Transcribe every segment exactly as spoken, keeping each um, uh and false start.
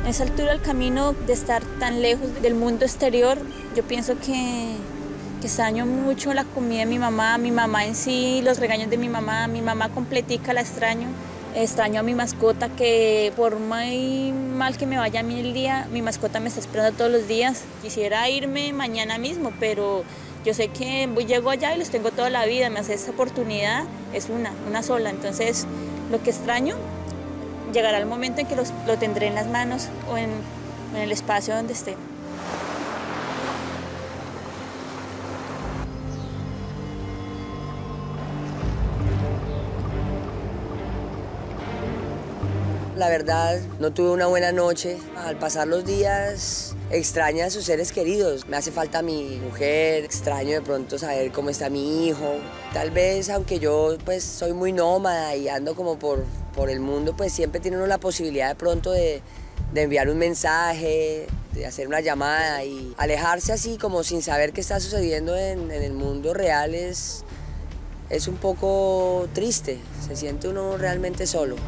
En esa altura del camino, de estar tan lejos del mundo exterior, yo pienso que, que extraño mucho la comida de mi mamá, mi mamá en sí, los regaños de mi mamá, mi mamá completica la extraño. Extraño a mi mascota, que por muy mal que me vaya a mí el día, mi mascota me está esperando todos los días. Quisiera irme mañana mismo, pero yo sé que voy, llego allá y los tengo toda la vida. Me hace esta oportunidad, es una, una sola. Entonces, lo que extraño, llegará el momento en que los, lo tendré en las manos o en, en el espacio donde esté. La verdad, no tuve una buena noche. Al pasar los días, extraño a sus seres queridos. Me hace falta mi mujer, extraño de pronto saber cómo está mi hijo. Tal vez, aunque yo pues soy muy nómada y ando como por, por el mundo, pues siempre tiene uno la posibilidad de pronto de, de enviar un mensaje, de hacer una llamada y alejarse así como sin saber qué está sucediendo en, en el mundo real es, es un poco triste. Se siente uno realmente solo.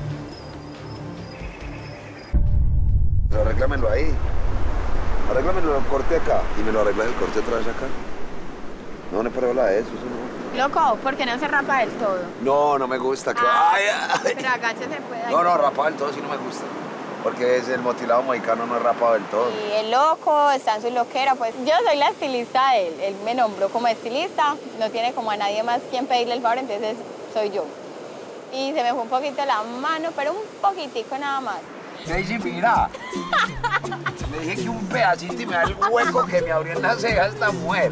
Pero arréglamelo ahí. Arréglamelo el corte acá y me lo arreglas el corte otra vez acá. No, no para hablar de eso, eso no. Loco, ¿por qué no se rapa del todo? No, no me gusta. Ah, ay, ay. Pero agáchese puede. No, no, rapado del todo sí no me gusta. Porque es el motilado mohicano, no es rapado del todo. Y el loco está en su loquera, pues yo soy la estilista de él. Él me nombró como estilista, no tiene como a nadie más quien pedirle el favor, entonces soy yo. Y se me fue un poquito la mano, pero un poquitico nada más. Daisy, mira. Le dije que un pedacito y me da el hueco que me abrió en la ceja esta mujer.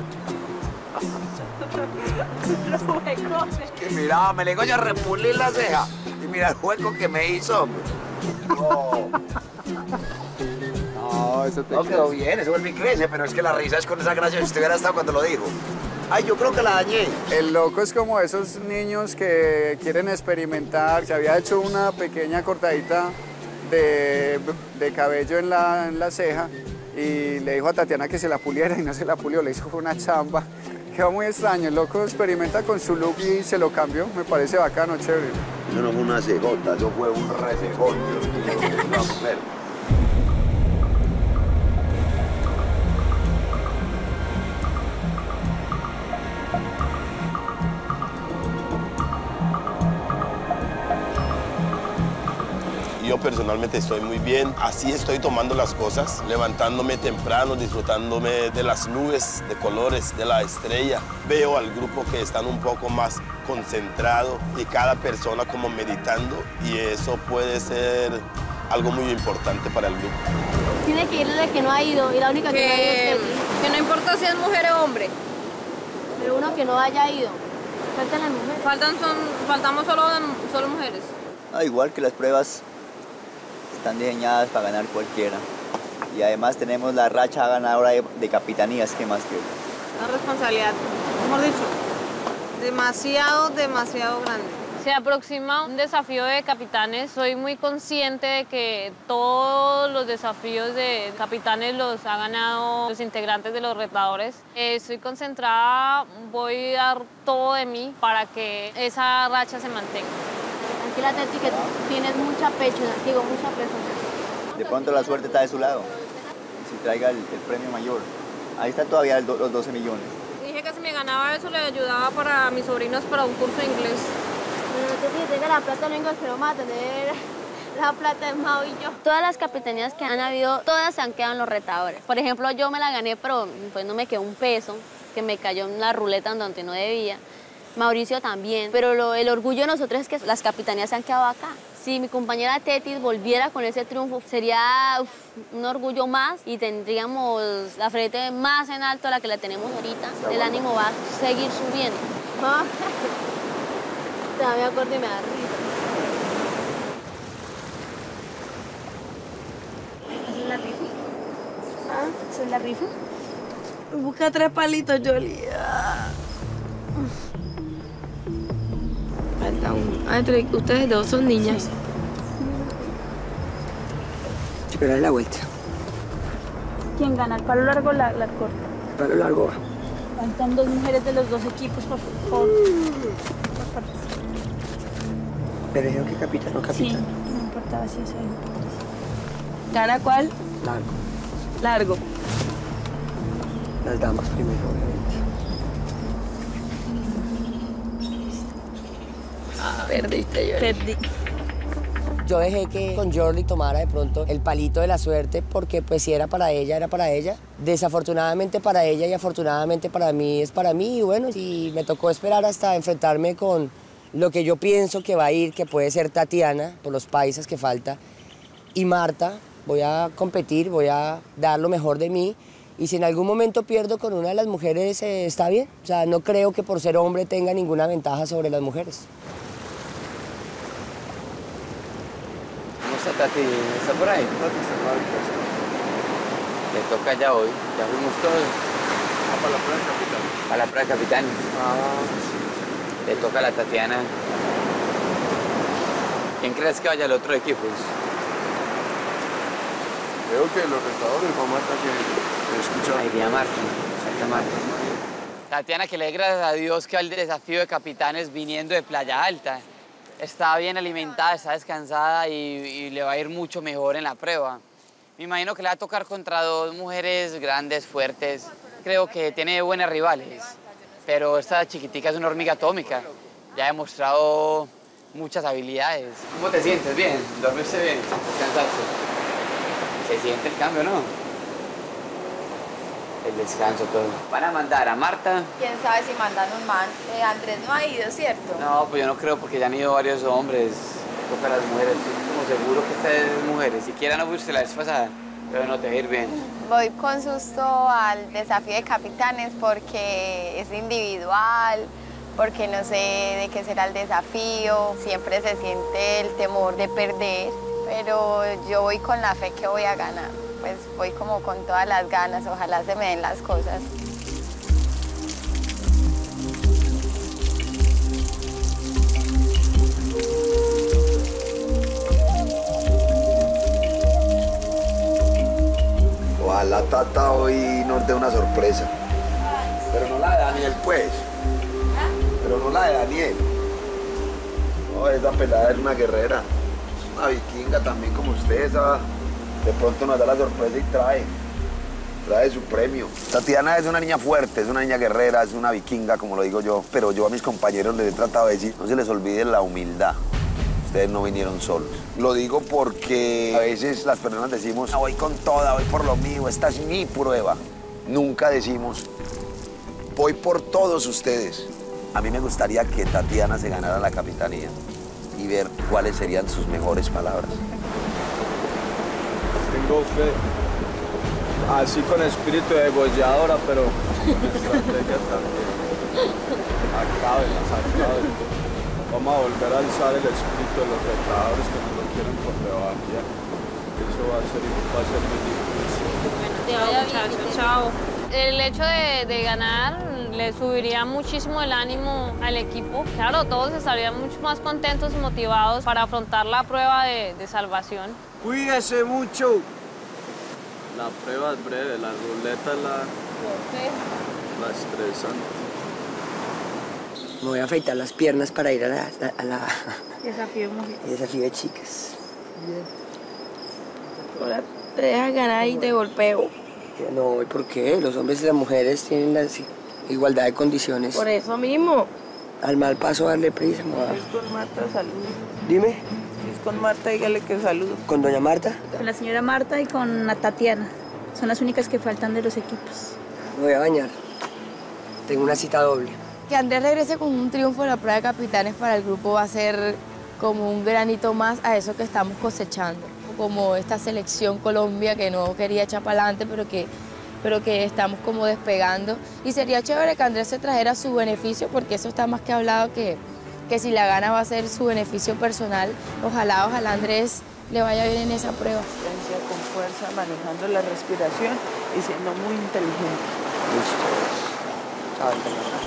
Que mira, me le digo yo a repulir la ceja y mira el hueco que me hizo, hombre. No. No, eso te No quedó bien, eso vuelve y crece, pero es que la risa es con esa gracia si usted hubiera estado cuando lo dijo. Ay, yo creo que la dañé. El loco es como esos niños que quieren experimentar. Se había hecho una pequeña cortadita de, de cabello en la, en la ceja y le dijo a Tatiana que se la puliera y no se la pulió, le hizo una chamba. Quedó muy extraño, el loco experimenta con su look y se lo cambió, me parece bacano, chévere. Eso no fue una cejota, eso fue un recejón. Una mujer. Yo personalmente estoy muy bien, así estoy tomando las cosas, levantándome temprano, disfrutándome de las nubes, de colores, de la estrella. Veo al grupo que están un poco más concentrado y cada persona como meditando y eso puede ser algo muy importante para el grupo. Tiene que ir desde que no ha ido y la única que, que no ha ido es Kelly. Que no importa si es mujer o hombre. Pero uno que no haya ido. Faltan las mujeres. Faltan son, faltamos solo, solo mujeres. Ah, igual que las pruebas están diseñadas para ganar cualquiera. Y además tenemos la racha ganadora de, de capitanías, que más que una responsabilidad, mejor dicho, demasiado, demasiado grande. Se aproxima un desafío de capitanes. Soy muy consciente de que todos los desafíos de capitanes los han ganado los integrantes de los retadores. Eh, estoy concentrada, voy a dar todo de mí para que esa racha se mantenga. Tranquila, Teti, que tienes mucha pecho, digo, mucha peso. De pronto la suerte está de su lado. Si traiga el, el premio mayor. Ahí están todavía el do, los doce millones. Dije que si me ganaba eso le ayudaba para mis sobrinos para un curso de inglés. Bueno, Teti, que tenga la plata, lo único que vamos a tener la plata es Mau y yo. Todas las capitanías que han habido, todas se han quedado en los retadores. Por ejemplo, yo me la gané, pero pues no me quedó un peso, que me cayó en la ruleta donde no debía. Mauricio también, pero lo, el orgullo de nosotros es que las capitanías se han quedado acá. Si mi compañera Tetis volviera con ese triunfo, sería uf, un orgullo más y tendríamos la frente más en alto a la que la tenemos ahorita. El ánimo va a seguir subiendo. Ah, todavía me acuerdo y me da risa. ¿Esa es la rifa? ¿Ah? ¿Esa es la rifa? Busca tres palitos, Yoli. Falta uno. Ah, entre ustedes dos son niñas. Sí, sí. Pero es la vuelta. ¿Quién gana? ¿El palo largo o la, la corta? El palo largo va. Faltan dos mujeres de los dos equipos, por favor. Por participar. Pero dijeron que capitán o capitán. Sí, no importaba si eso. ¿Gana cuál? Largo. Largo. Las damas primero, obviamente. Ah, perdiste, yo. Perdí. Yo dejé que con Jordi tomara de pronto el palito de la suerte porque pues si era para ella, era para ella. Desafortunadamente para ella y afortunadamente para mí es para mí. Y bueno, y me tocó esperar hasta enfrentarme con lo que yo pienso que va a ir, que puede ser Tatiana, por los paisas que falta, y Marta. Voy a competir, voy a dar lo mejor de mí. Y si en algún momento pierdo con una de las mujeres, eh, está bien. O sea, no creo que por ser hombre tenga ninguna ventaja sobre las mujeres. ¿Cómo está Tati? ¿Está por ahí? Tati está mal, pues. Le toca ya hoy. Ya fuimos todos. Ah, para la prueba de capitán. A la prueba de capitán. Ah, Le toca a la Tatiana. ¿Quién crees que vaya al otro equipo? creo que los retadores va Marta que he escuchado. Ahí iría Marta. Santa Marta. Tatiana, que le dé gracias a Dios que va el desafío de capitanes viniendo de Playa Alta. Está bien alimentada, está descansada y, y le va a ir mucho mejor en la prueba. Me imagino que le va a tocar contra dos mujeres grandes, fuertes. Creo que tiene buenas rivales, pero esta chiquitica es una hormiga atómica. Ya ha demostrado muchas habilidades. ¿Cómo te sientes? ¿Bien? ¿Dormiste bien? ¿Descansaste? Se siente el cambio, ¿no? El descanso, todo. Van a mandar a Marta. ¿Quién sabe si mandan un man? Eh, Andrés no ha ido, ¿cierto? No, pues yo no creo porque ya han ido varios hombres. Toca a las mujeres. Estoy como seguro que ustedes mujeres. Siquiera no fuiste la vez pasada, pero no te va a ir bien. Voy con susto al desafío de capitanes porque es individual, porque no sé de qué será el desafío. Siempre se siente el temor de perder, pero yo voy con la fe que voy a ganar. Pues voy como con todas las ganas, ojalá se me den las cosas. Ojalá Tata hoy nos dé una sorpresa. Pero no la de Daniel, pues. Pero no la de Daniel. No, esa pelada es una guerrera. Es una vikinga también como usted, esa. De pronto nos da la sorpresa y trae. Trae su premio. Tatiana es una niña fuerte, es una niña guerrera, es una vikinga, como lo digo yo. Pero yo a mis compañeros les he tratado de decir, no se les olvide la humildad. Ustedes no vinieron solos. Lo digo porque a veces las personas decimos, no, voy con toda, voy por lo mío, esta es mi prueba. Nunca decimos, voy por todos ustedes. A mí me gustaría que Tatiana se ganara la capitanía y ver cuáles serían sus mejores palabras. Tengo fe, así con espíritu de degolladora, pero con estrategias también. Acábenlas, acábenlas. Vamos a volver a alzar el espíritu de los retadores que nos lo quieren por debajo. Eso va a ser, va a ser muy difícil. Te vaya muchachos, chao. El hecho de, de ganar le subiría muchísimo el ánimo al equipo. Claro, todos estarían mucho más contentos y motivados para afrontar la prueba de, de salvación. Cuídese mucho. La prueba es breve, la ruleta es la, ¿Por qué? la estresante. Me voy a afeitar las piernas para ir a la, a la Desafío de mujeres. desafío de chicas. Ahora te dejas ganar y te golpeo. No, ¿y por qué? Los hombres y las mujeres tienen la igualdad de condiciones. Por eso mismo. Al mal paso darle prisa, moda. Es con Marta, saludos. Dime. Es con Marta, dígale que saludos. ¿Con doña Marta? Con la señora Marta y con la Tatiana. Son las únicas que faltan de los equipos. Me voy a bañar. Tengo una cita doble. Que Andrés regrese con un triunfo en la prueba de capitanes para el grupo va a ser como un granito más a eso que estamos cosechando. Como esta selección Colombia que no quería echar para adelante, pero que, pero que estamos como despegando. Y sería chévere que Andrés se trajera su beneficio, porque eso está más que hablado, que, que si la gana va a ser su beneficio personal. Ojalá, ojalá Andrés le vaya bien en esa prueba. Con fuerza, manejando la respiración y siendo muy inteligente. Listo. Chao,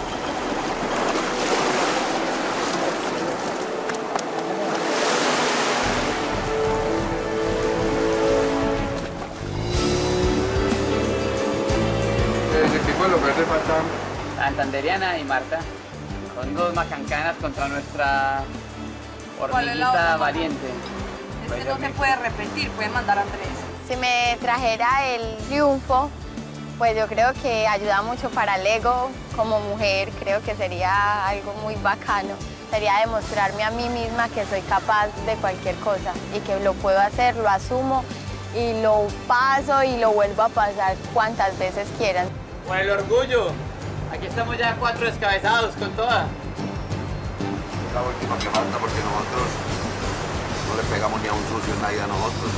Santanderiana y Marta. Son dos macancanas contra nuestra hormiguita valiente. Este no se puede repetir, pueden mandar a tres. Si me trajera el triunfo, pues yo creo que ayuda mucho para el ego como mujer, creo que sería algo muy bacano. Sería demostrarme a mí misma que soy capaz de cualquier cosa y que lo puedo hacer, lo asumo y lo paso y lo vuelvo a pasar cuantas veces quieran. Con el orgullo, aquí estamos ya cuatro descabezados con toda. La última que falta porque nosotros no le pegamos ni a un sucio en nadie a nosotros.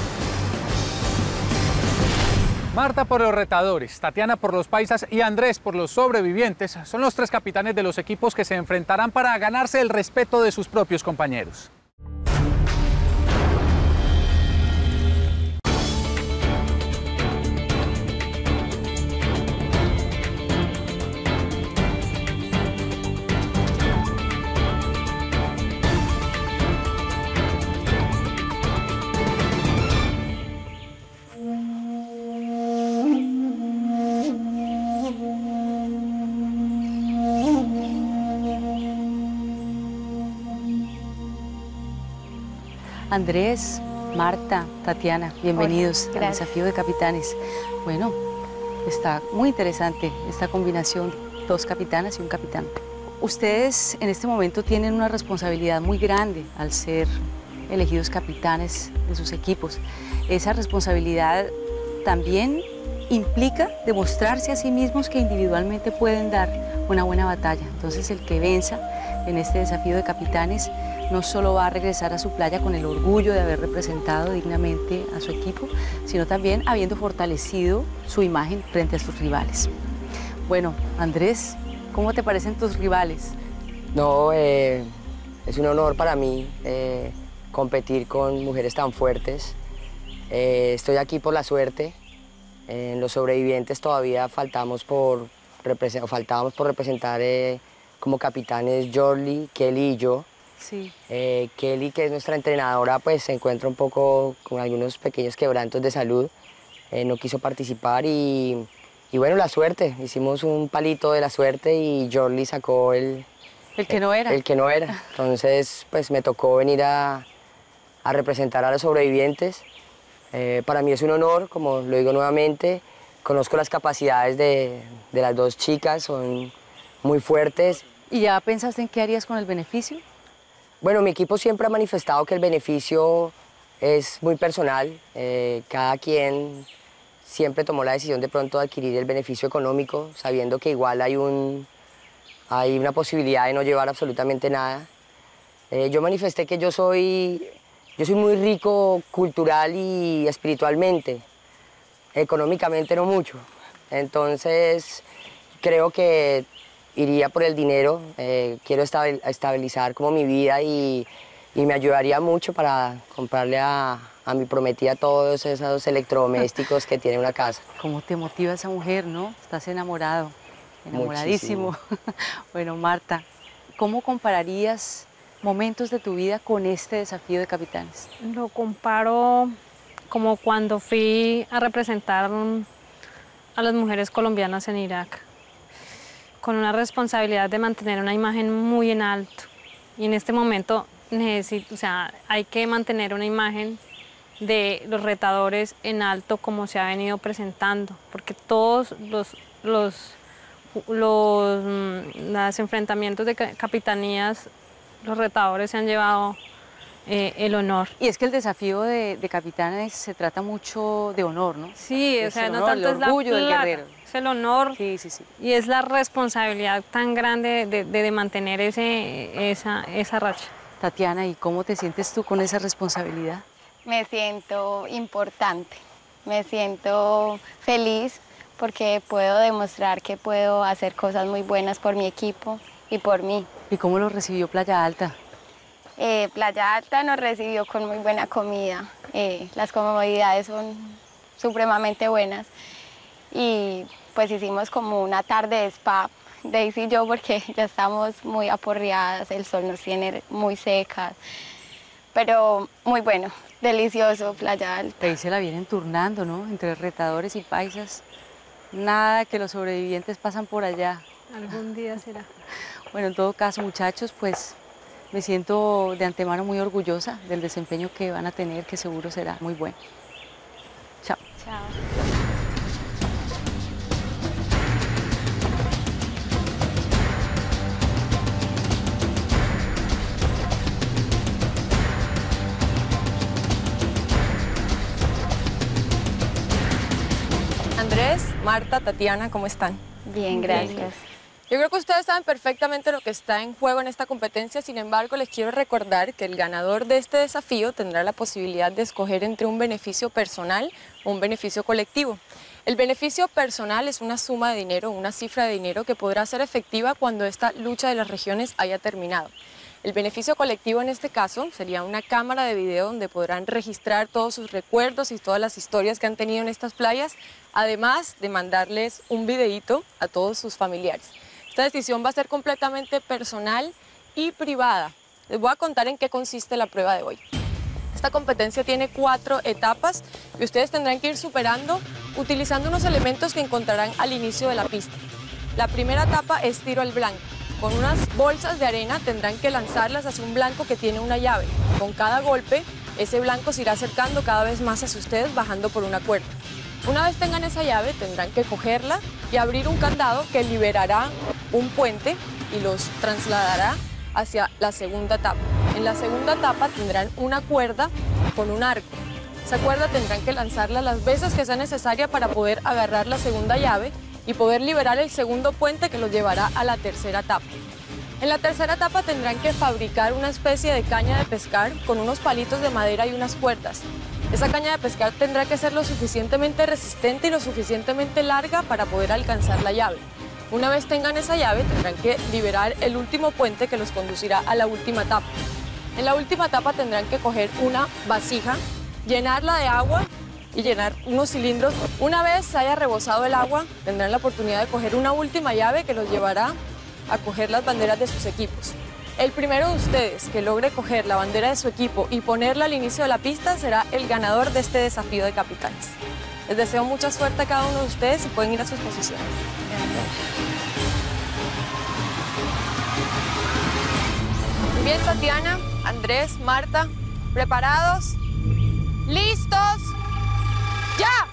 Marta por los retadores, Tatiana por los paisas y Andrés por los sobrevivientes son los tres capitanes de los equipos que se enfrentarán para ganarse el respeto de sus propios compañeros. Andrés, Marta, Tatiana, bienvenidos Hola, al Desafío de Capitanes. Bueno, está muy interesante esta combinación, dos capitanas y un capitán. Ustedes en este momento tienen una responsabilidad muy grande al ser elegidos capitanes de sus equipos. Esa responsabilidad también implica demostrarse a sí mismos que individualmente pueden dar una buena batalla. Entonces el que venza en este Desafío de Capitanes no solo va a regresar a su playa con el orgullo de haber representado dignamente a su equipo, sino también habiendo fortalecido su imagen frente a sus rivales. Bueno, Andrés, ¿cómo te parecen tus rivales? No, eh, es un honor para mí eh, competir con mujeres tan fuertes. Eh, estoy aquí por la suerte. En los sobrevivientes todavía faltamos por, faltábamos por representar eh, como capitanes Jorly, Kelly y yo. Sí. Eh, Kelly, que es nuestra entrenadora, pues se encuentra un poco con algunos pequeños quebrantos de salud. Eh, no quiso participar y, y bueno, la suerte. Hicimos un palito de la suerte y Jorly sacó el... El que no era. El, el que no era. Entonces, pues me tocó venir a, a representar a los sobrevivientes. Eh, para mí es un honor, como lo digo nuevamente. Conozco las capacidades de, de las dos chicas, son muy fuertes. ¿Y ya pensaste en qué harías con el beneficio? Bueno, mi equipo siempre ha manifestado que el beneficio es muy personal. Eh, cada quien siempre tomó la decisión de pronto de adquirir el beneficio económico, sabiendo que igual hay, un, hay una posibilidad de no llevar absolutamente nada. Eh, yo manifesté que yo soy, yo soy muy rico cultural y espiritualmente, económicamente no mucho. Entonces, creo que iría por el dinero, eh, quiero estabilizar como mi vida y, y me ayudaría mucho para comprarle a, a mi prometida todos esos electrodomésticos que tiene una casa. ¿Cómo te motiva esa mujer, no? Estás enamorado, enamoradísimo. Bueno, Marta, ¿cómo compararías momentos de tu vida con este Desafío de Capitanes? Lo comparo como cuando fui a representar a las mujeres colombianas en Irak, con una responsabilidad de mantener una imagen muy en alto. Y en este momento necesito, o sea, hay que mantener una imagen de los retadores en alto como se ha venido presentando, porque todos los, los, los, los enfrentamientos de capitanías, los retadores se han llevado eh, el honor. Y es que el desafío de, de capitanes se trata mucho de honor, ¿no? Sí, es o sea, el no honor, tanto el es la orgullo del plata, guerrero. es el honor, sí, sí, sí. Y es la responsabilidad tan grande de, de, de mantener ese, esa, esa racha. Tatiana, ¿y cómo te sientes tú con esa responsabilidad? Me siento importante, me siento feliz porque puedo demostrar que puedo hacer cosas muy buenas por mi equipo y por mí. ¿Y cómo lo recibió Playa Alta? Eh, Playa Alta nos recibió con muy buena comida, eh, las comodidades son supremamente buenas y pues hicimos como una tarde de spa, Daisy y yo, porque ya estamos muy aporreadas, el sol nos tiene muy secas, pero muy bueno, delicioso Playa Alta. Ahí se la vienen turnando, ¿no? Entre retadores y paisas, nada que los sobrevivientes pasan por allá. Algún día será. Bueno, en todo caso, muchachos, pues me siento de antemano muy orgullosa del desempeño que van a tener, que seguro será muy bueno. Chao. Chao. Andrés, Marta, Tatiana, ¿cómo están? Bien, gracias. Yo creo que ustedes saben perfectamente lo que está en juego en esta competencia, sin embargo les quiero recordar que el ganador de este desafío tendrá la posibilidad de escoger entre un beneficio personal o un beneficio colectivo. El beneficio personal es una suma de dinero, una cifra de dinero que podrá ser efectiva cuando esta lucha de las regiones haya terminado. El beneficio colectivo en este caso sería una cámara de video donde podrán registrar todos sus recuerdos y todas las historias que han tenido en estas playas, además de mandarles un videíto a todos sus familiares. Esta decisión va a ser completamente personal y privada. Les voy a contar en qué consiste la prueba de hoy. Esta competencia tiene cuatro etapas y ustedes tendrán que ir superando utilizando unos elementos que encontrarán al inicio de la pista. La primera etapa es tiro al blanco. Con unas bolsas de arena tendrán que lanzarlas hacia un blanco que tiene una llave. Con cada golpe, ese blanco se irá acercando cada vez más hacia ustedes, bajando por una cuerda. Una vez tengan esa llave, tendrán que cogerla y abrir un candado que liberará un puente y los trasladará hacia la segunda etapa. En la segunda etapa tendrán una cuerda con un arco. Esa cuerda tendrán que lanzarla las veces que sea necesaria para poder agarrar la segunda llave y poder liberar el segundo puente que los llevará a la tercera etapa. En la tercera etapa tendrán que fabricar una especie de caña de pescar con unos palitos de madera y unas cuerdas. Esa caña de pescar tendrá que ser lo suficientemente resistente y lo suficientemente larga para poder alcanzar la llave. Una vez tengan esa llave, tendrán que liberar el último puente que los conducirá a la última etapa. En la última etapa tendrán que coger una vasija, llenarla de agua y llenar unos cilindros. Una vez se haya rebosado el agua, tendrán la oportunidad de coger una última llave que los llevará a coger las banderas de sus equipos. El primero de ustedes que logre coger la bandera de su equipo y ponerla al inicio de la pista será el ganador de este desafío de capitanes. Les deseo mucha suerte a cada uno de ustedes y pueden ir a sus posiciones. Muy bien, Tatiana, Andrés, Marta, ¿preparados? ¿Listos? ¡Ya!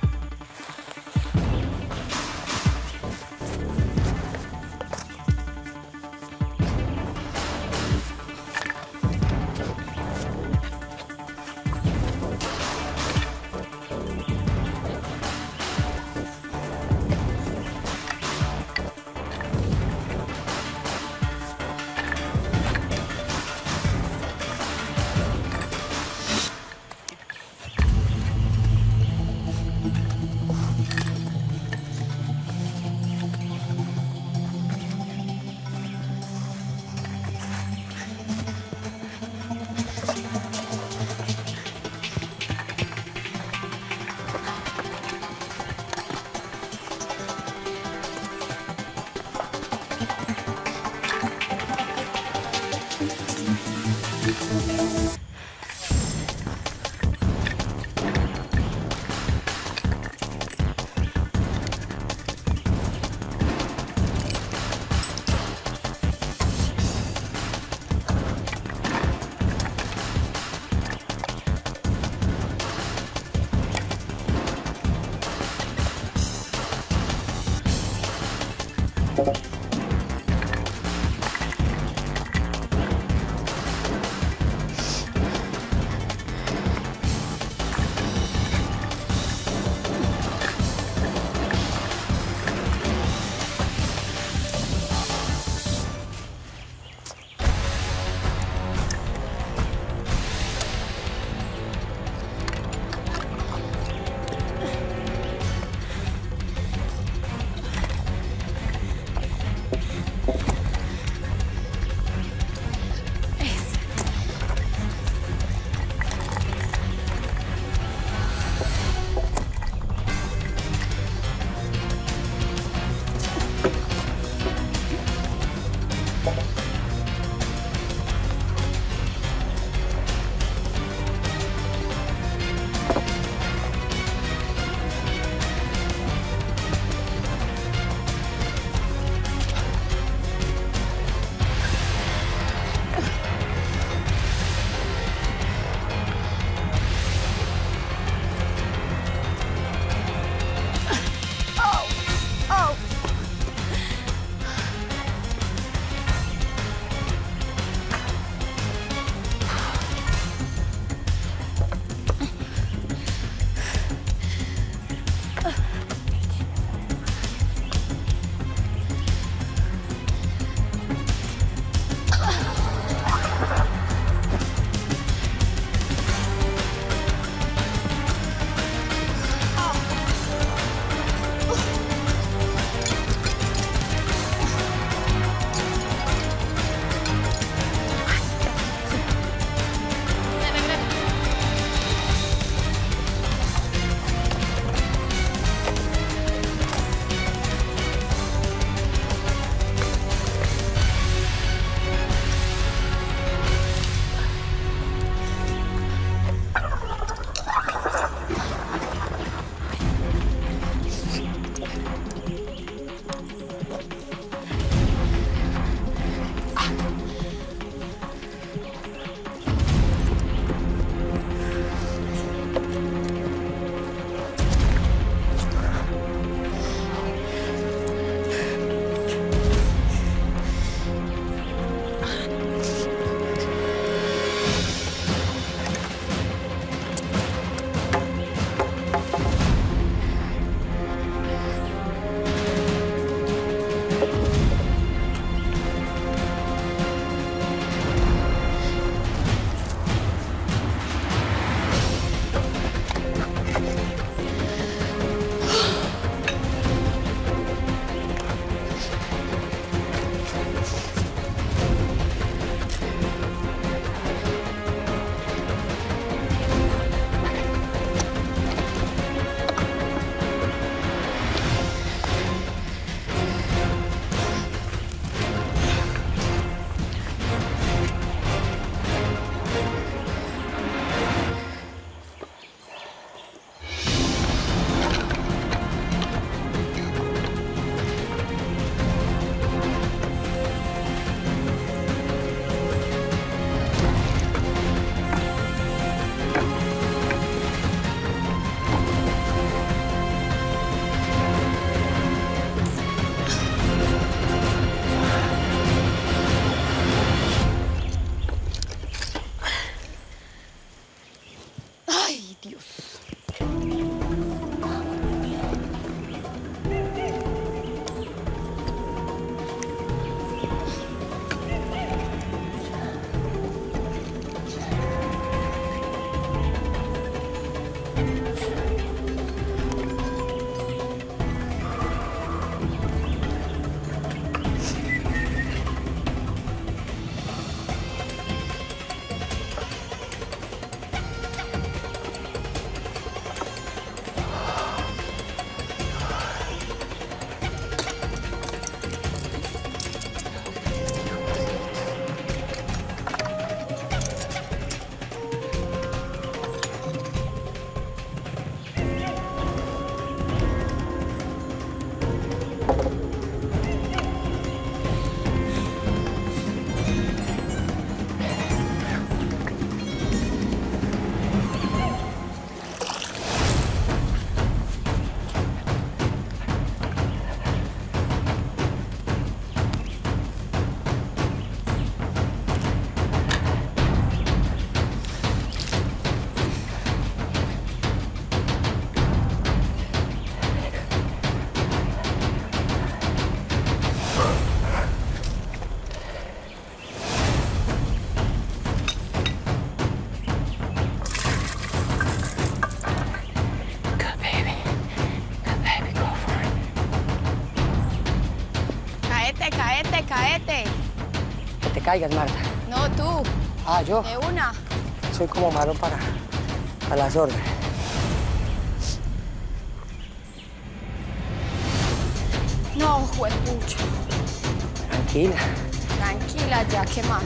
caigas, Marta. No, tú. Ah, ¿yo? De una. Soy como malo para, para las órdenes. No, juepucha. Tranquila. Tranquila ya, ¿qué más?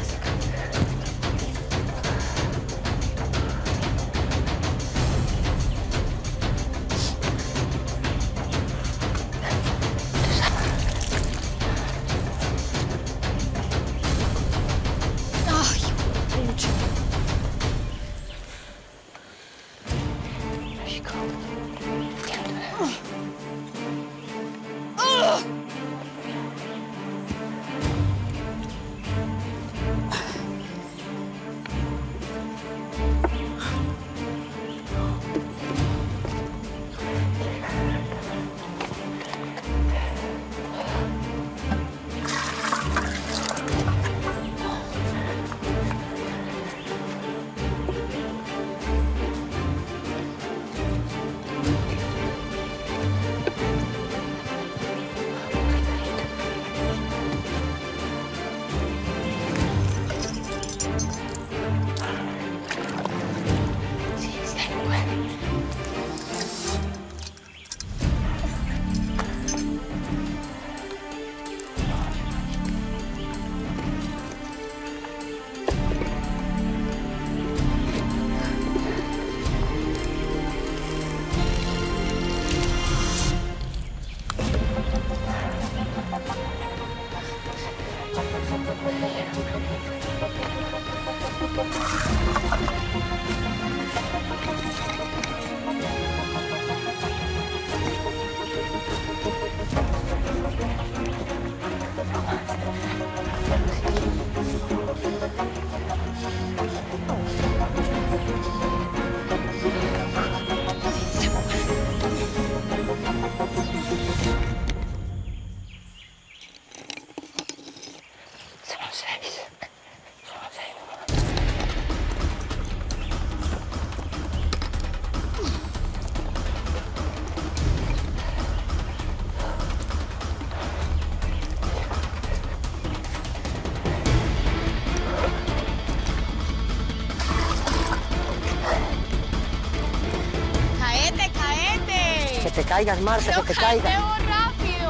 Que te caigas, Marta, Pero que te caigas. ¡Pero rápido!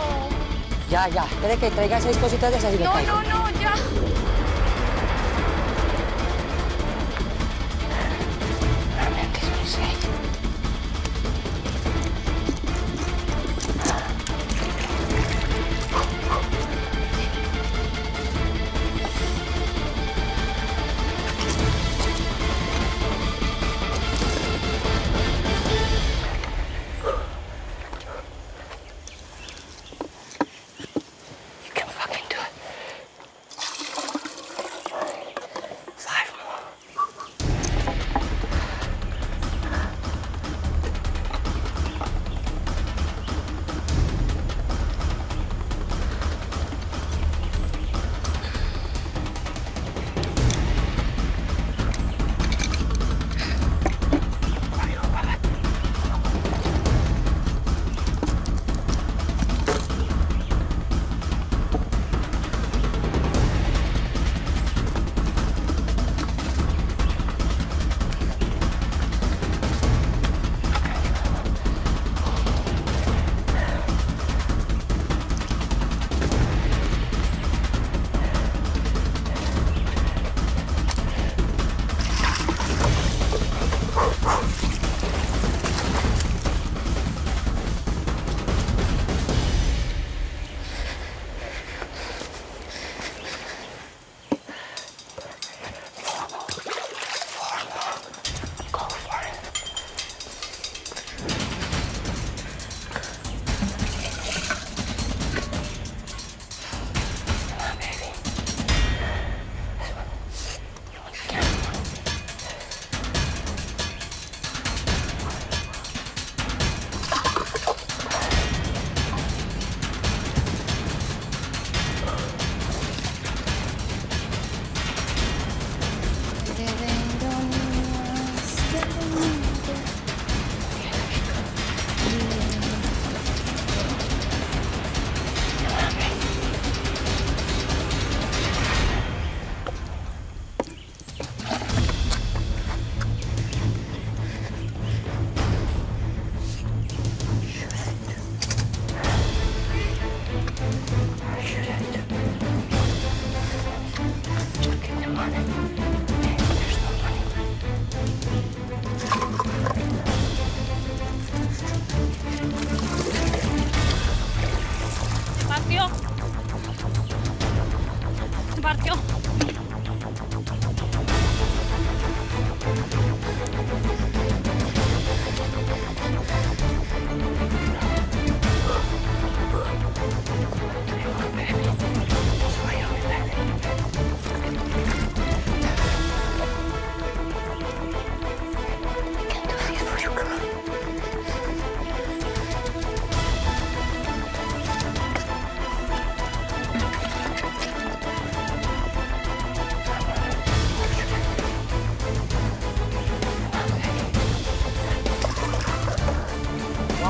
Ya, ya. Espere que traiga seis cositas de esas y me No, caigo. no, no, ya. Realmente son seis.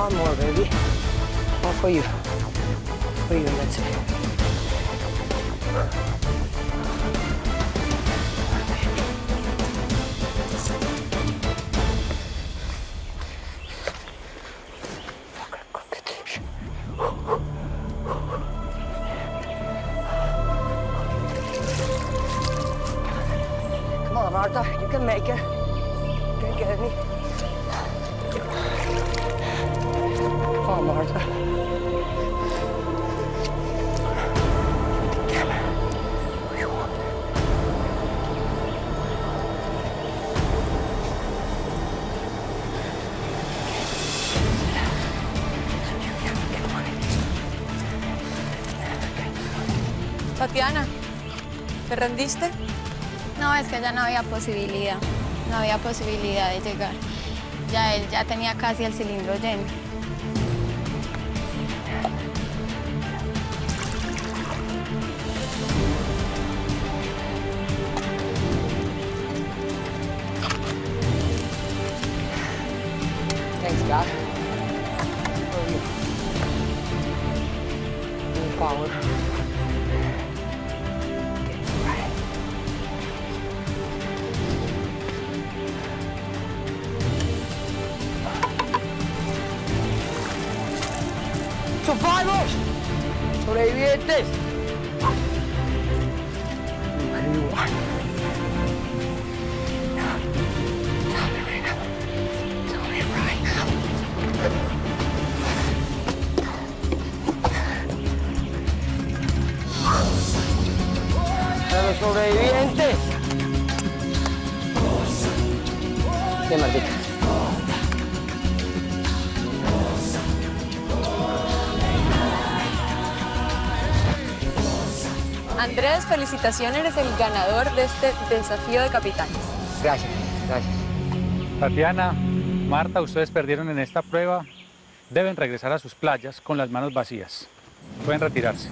One more, baby. One for you. For you, that's it. Come on, Martha, you can make it. You can get me. Come on, Martha. Tatiana, ¿te rendiste? No, es que ya no había posibilidad, no había posibilidad de llegar. Ya él ya tenía casi el cilindro lleno. Thanks, God. For you. More power. ¡Survivors! ¡Sobrevivientes! ¡A los sobrevivientes! ¡Qué maldita! Andrés, felicitaciones, eres el ganador de este desafío de capitanes. Gracias, gracias. Tatiana, Marta, ustedes perdieron en esta prueba. Deben regresar a sus playas con las manos vacías. Pueden retirarse.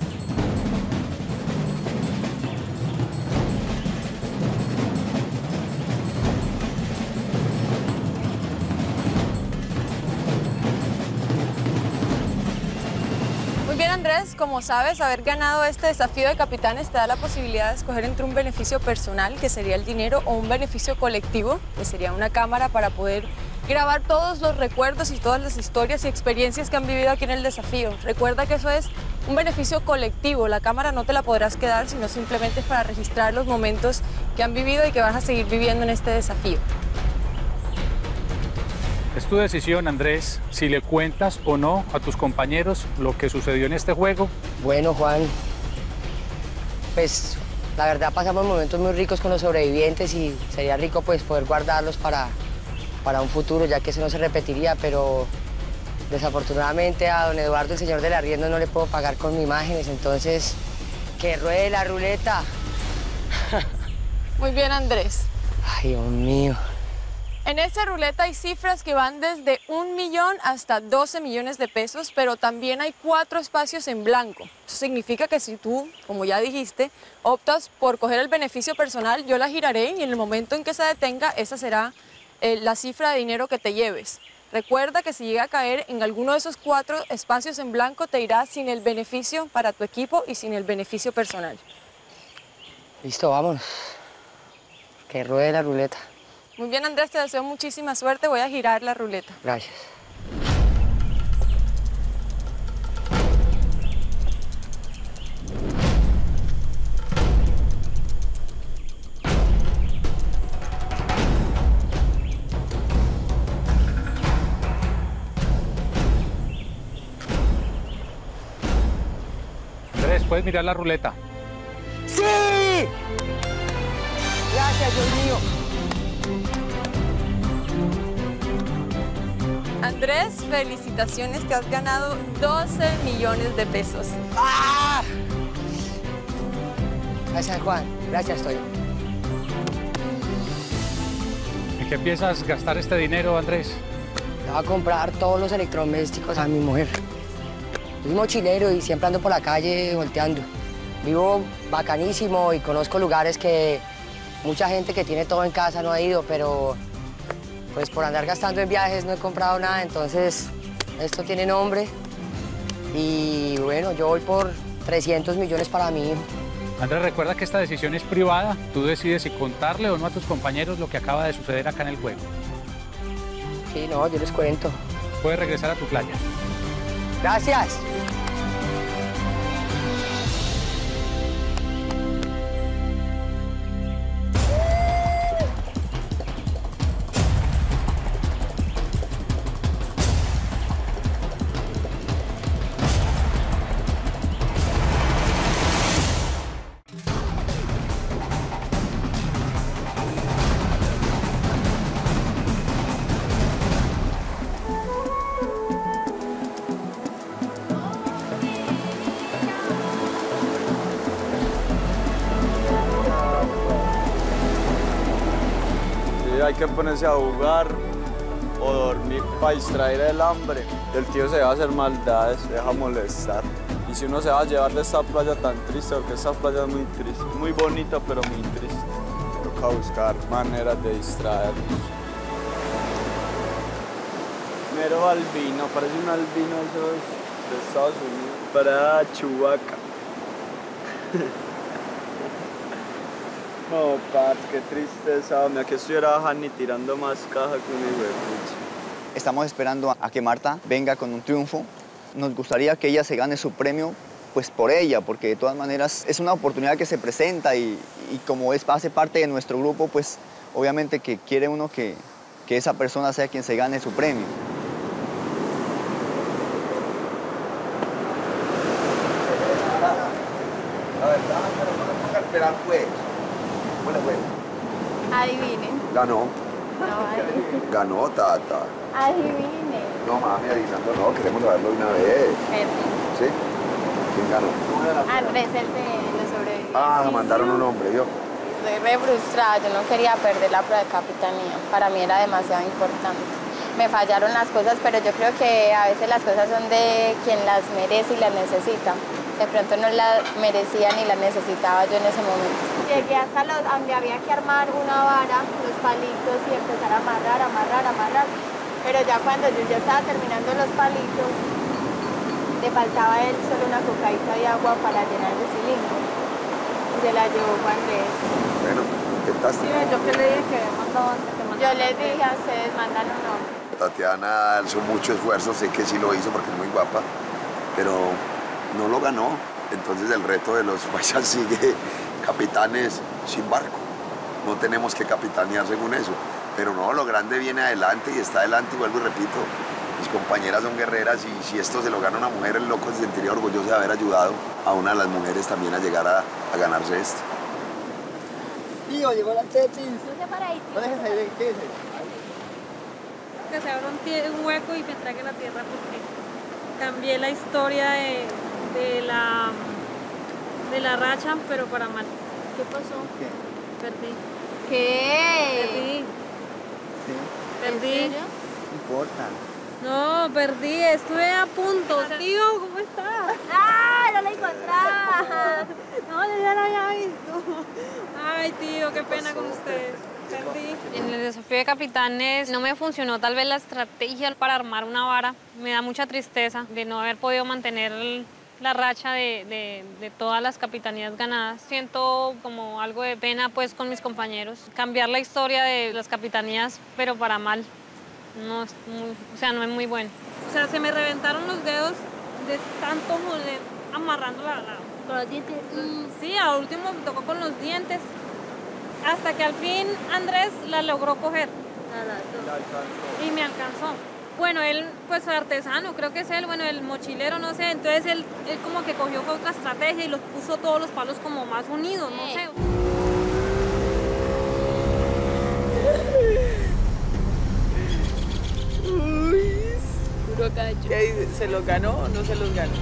Muy bien, Andrés, como sabes, haber ganado este desafío de capitanes te da la posibilidad de escoger entre un beneficio personal, que sería el dinero, o un beneficio colectivo, que sería una cámara para poder grabar todos los recuerdos y todas las historias y experiencias que han vivido aquí en el desafío. Recuerda que eso es un beneficio colectivo. La cámara no te la podrás quedar, sino simplemente es para registrar los momentos que han vivido y que vas a seguir viviendo en este desafío. Es tu decisión, Andrés, si le cuentas o no a tus compañeros lo que sucedió en este juego. Bueno, Juan, pues la verdad pasamos momentos muy ricos con los sobrevivientes y sería rico pues poder guardarlos para, para un futuro, ya que eso no se repetiría, pero desafortunadamente a don Eduardo, el señor del arriendo, no le puedo pagar con imágenes, entonces que ruede la ruleta. Muy bien, Andrés. Ay, Dios mío. En esta ruleta hay cifras que van desde un millón hasta doce millones de pesos, pero también hay cuatro espacios en blanco. Eso significa que si tú, como ya dijiste, optas por coger el beneficio personal, yo la giraré y en el momento en que se detenga, esa será eh, la cifra de dinero que te lleves. Recuerda que si llega a caer en alguno de esos cuatro espacios en blanco, te irás sin el beneficio para tu equipo y sin el beneficio personal. Listo, vámonos. Que ruede la ruleta. Muy bien, Andrés, te deseo muchísima suerte. Voy a girar la ruleta. Gracias. Andrés, puedes mirar la ruleta. ¡Sí! Gracias, Dios mío. Andrés, felicitaciones, te has ganado doce millones de pesos. ¡Ah! Gracias, Juan. Gracias, Toyo. ¿En qué piensas gastar este dinero, Andrés? Le voy a comprar todos los electrodomésticos a mi mujer. Soy mochilero y siempre ando por la calle volteando. Vivo bacanísimo y conozco lugares que mucha gente que tiene todo en casa no ha ido, pero pues por andar gastando en viajes no he comprado nada, entonces esto tiene nombre. Y bueno, yo voy por trescientos millones para mi hijo. Andrés, recuerda que esta decisión es privada. Tú decides si contarle o no a tus compañeros lo que acaba de suceder acá en el juego. Sí, no, yo les cuento. Puedes regresar a tu playa. Gracias. Hay que ponerse a jugar o dormir para distraer el hambre. El tío se va a hacer maldades, se deja molestar. Y si uno se va a llevar de esta playa tan triste, porque esta playa es muy triste, muy bonita pero muy triste. Toca buscar maneras de distraernos. Mero albino, parece un albino esos de Estados Unidos. Para Chewbacca. No, parce, qué tristeza. Me que estuviera Hani tirando más caja que un hijo de pucha. Estamos esperando a que Marta venga con un triunfo. Nos gustaría que ella se gane su premio pues por ella, porque de todas maneras es una oportunidad que se presenta y, y como es, hace parte de nuestro grupo, pues obviamente que quiere uno que, que esa persona sea quien se gane su premio. La verdad, pero no me toca esperar pues. Bueno, bueno. Adivinen. Ganó. No, adivinen. Ganó Tata. Adivinen. No, mami, adivinando no, queremos saberlo de una vez. Perdí. ¿Sí? ¿Quién ganó? Andrés, el de los sobrevivientes. Ah, mandaron un hombre, yo. Estoy re frustrada, yo no quería perder la prueba de capitanía. Para mí era demasiado importante. Me fallaron las cosas, pero yo creo que a veces las cosas son de quien las merece y las necesita. De pronto no las merecía ni las necesitaba yo en ese momento. Llegué hasta los, donde había que armar una vara, los palitos y empezar a amarrar, amarrar, amarrar. Pero ya cuando yo ya estaba terminando los palitos, le faltaba a él solo una cocaíta de agua para llenar el cilindro. Y se la llevó Juan Andrés. Bueno, intentaste. Sí, yo que le dije que había mandado antes que mandara. Yo les dije a ustedes, mandan un hombre. Tatiana hizo mucho esfuerzo, sé que sí lo hizo porque es muy guapa, pero no lo ganó. Entonces el reto de los paisas sigue capitanes sin barco. No tenemos que capitanear según eso. Pero no, lo grande viene adelante y está adelante, y vuelvo y repito, mis compañeras son guerreras y si esto se lo gana una mujer, el loco se sentiría orgulloso de haber ayudado a una de las mujeres también a llegar a, a ganarse esto. Tío, llegó la tetis. No se para ahí. No dejes ahí, quédese. Que se abra un, tie- un hueco y me trague la tierra porque cambié la historia de, de, la, de la racha, pero para mal. ¿Qué pasó? ¿Qué? Perdí. ¿Qué? Perdí. Sí. Perdí. ¿En serio? No importa. No, perdí, estuve a punto. O sea, tío, ¿cómo estás? ¡Ah! ¡No la encontraba! No, yo ya la había visto. Ay, tío, qué pena con ustedes. Perdí. En el desafío de capitanes no me funcionó tal vez la estrategia para armar una vara. Me da mucha tristeza de no haber podido mantener la racha de, de, de todas las capitanías ganadas. Siento como algo de pena pues con mis compañeros. Cambiar la historia de las capitanías, pero para mal. No es muy, o sea, no es muy bueno. O sea, se me reventaron los dedos de tanto joder amarrando la... la ¿Con los dientes? Mm, sí, al último me tocó con los dientes. Hasta que al fin Andrés la logró coger. Y me alcanzó. Bueno, él, pues artesano, creo que es él, bueno, el mochilero, no sé. Entonces él, él como que cogió otra estrategia y los puso todos los palos como más unidos, no sé. Uy, puro cacho. ¿Qué dice? ¿Se los ganó o no se los ganó?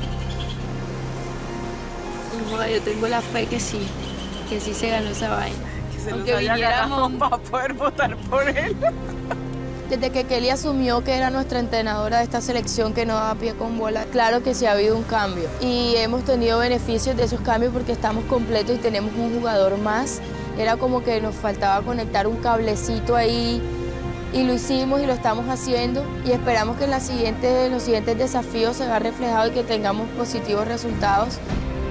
No, yo tengo la fe que sí, que sí se ganó esa vaina. Que se Aunque los haya viniéramos ganado para poder votar por él. Desde que Kelly asumió que era nuestra entrenadora de esta selección que no da pie con bola, claro que sí ha habido un cambio. Y hemos tenido beneficios de esos cambios porque estamos completos y tenemos un jugador más. Era como que nos faltaba conectar un cablecito ahí y lo hicimos y lo estamos haciendo y esperamos que en, la siguiente, en los siguientes desafíos se vea reflejado y que tengamos positivos resultados.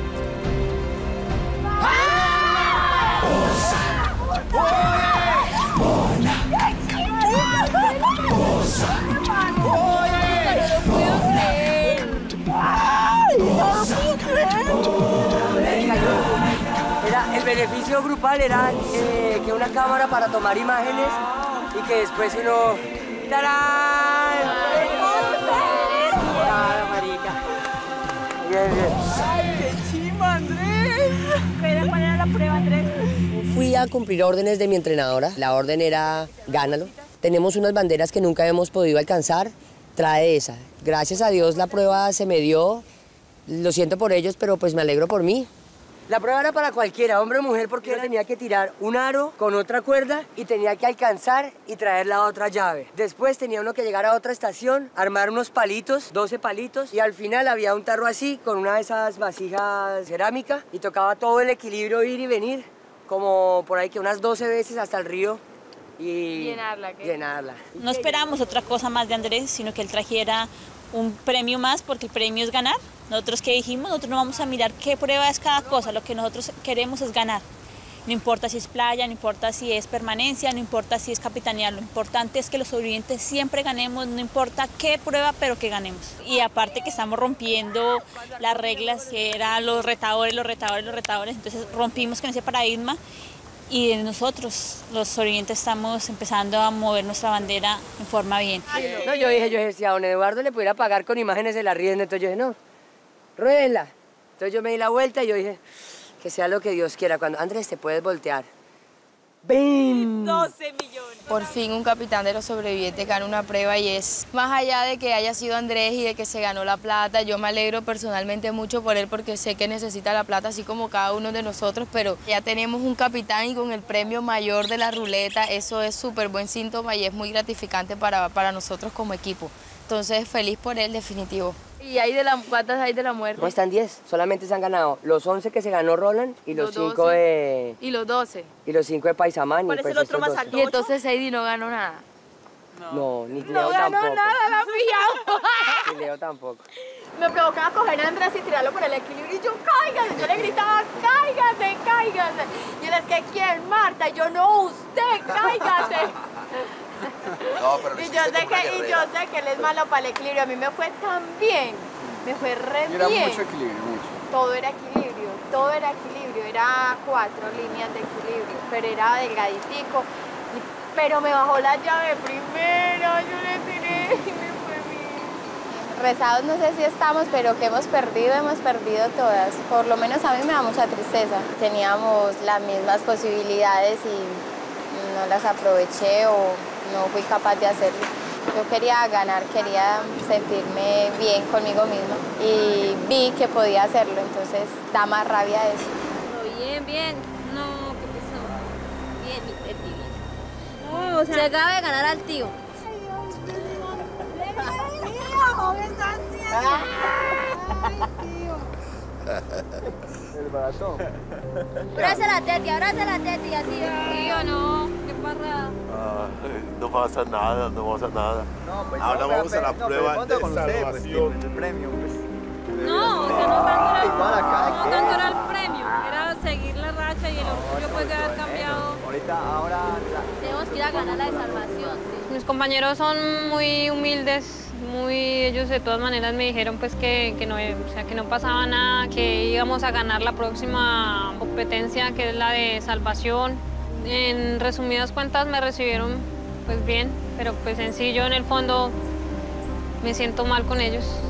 Era, el beneficio grupal era eh, que una cámara para tomar imágenes y que después uno... ¡Tarán! ¡Claro, marica! Bien, bien. ¡Ay, qué chimba, Andrés! ¿Cuál era la prueba, Andrés? Fui a cumplir órdenes de mi entrenadora. La orden era gánalo. Tenemos unas banderas que nunca hemos podido alcanzar. Trae esa. Gracias a Dios la prueba se me dio. Lo siento por ellos, pero pues me alegro por mí. La prueba era para cualquiera, hombre o mujer, porque yo tenía que tirar un aro con otra cuerda y tenía que alcanzar y traer la otra llave. Después tenía uno que llegar a otra estación, armar unos palitos, doce palitos, y al final había un tarro así, con una de esas vasijas cerámica, y tocaba todo el equilibrio ir y venir, como por ahí que unas doce veces hasta el río. Y llenarla, ¿qué? llenarla. No esperábamos otra cosa más de Andrés, sino que él trajera un premio más, porque el premio es ganar. Nosotros que dijimos, nosotros no vamos a mirar qué prueba es cada cosa, lo que nosotros queremos es ganar. No importa si es playa, no importa si es permanencia, no importa si es capitanía, lo importante es que los sobrevivientes siempre ganemos, no importa qué prueba, pero que ganemos. Y aparte que estamos rompiendo las reglas, que eran los retadores, los retadores, los retadores, entonces rompimos con ese paradigma. Y nosotros, los sobrevivientes, estamos empezando a mover nuestra bandera en forma bien. No, yo dije, yo dije, si a don Eduardo le pudiera pagar con imágenes de la rienda, entonces yo dije, no, ruédenla. Entonces yo me di la vuelta y yo dije, que sea lo que Dios quiera. Cuando, Andrés, te puedes voltear. ¡Bim! doce millones. Por fin un capitán de los sobrevivientes gana una prueba y es más allá de que haya sido Andrés y de que se ganó la plata. Yo me alegro personalmente mucho por él porque sé que necesita la plata así como cada uno de nosotros, pero ya tenemos un capitán y con el premio mayor de la ruleta, eso es súper buen síntoma y es muy gratificante para, para nosotros como equipo. Entonces feliz por él, definitivo. ¿Y hay de la, cuántas hay de la muerte? No, están diez. Solamente se han ganado los once que se ganó Roland y los, los cinco de... ¿Y los doce? Y los cinco de Paisamán. ¿Cuál es pues el otro más doce. alto? Y entonces Heidi no ganó nada. No, no ni no Leo ganó tampoco. nada, la pillamos. Ni Leo tampoco. Me provocaba coger a Andrés y tirarlo por el equilibrio y yo, cáigase. Yo le gritaba, cáigase, cáigase. Y él es que, ¿quién, Marta? Y yo, no, usted, cáigase. No, pero y yo sé que y yo sé que él es malo para el equilibrio. A mí me fue tan bien, me fue re Era bien. mucho equilibrio, mucho. Todo era equilibrio, todo era equilibrio. Era cuatro líneas de equilibrio, pero era delgaditico. Y, pero me bajó la llave primero, yo le tiré y me fue bien. Rezados no sé si estamos, pero que hemos perdido, hemos perdido todas. Por lo menos a mí me da mucha tristeza. Teníamos las mismas posibilidades y no las aproveché o no fui capaz de hacerlo. Yo quería ganar, quería sentirme bien conmigo misma y vi que podía hacerlo, entonces da más rabia eso. Bien, bien. No, qué pesado. Bien, mi Teti, bien. No, o sea... Se acaba de ganar al tío. El baratón. Abraza la Teti, abraza la Teti, así. Tío, no, qué parrada. Ah, no pasa nada, no pasa nada. No, pues Ahora no, vamos pero, a la no, prueba pero de con usted, pues, salvación. el premio, pues. No, o sea, no tanto era, Igual acá, no ¿qué? tanto era el premio, era seguir la racha y el orgullo pues de haber cambiado. Ahorita, ahora... Tenemos que ir a ganar la de salvación. Mis compañeros son muy humildes, muy, ellos de todas maneras me dijeron pues que, que, no, o sea, que no pasaba nada, que íbamos a ganar la próxima competencia que es la de salvación. En resumidas cuentas me recibieron pues bien, pero pues en sí yo en el fondo me siento mal con ellos.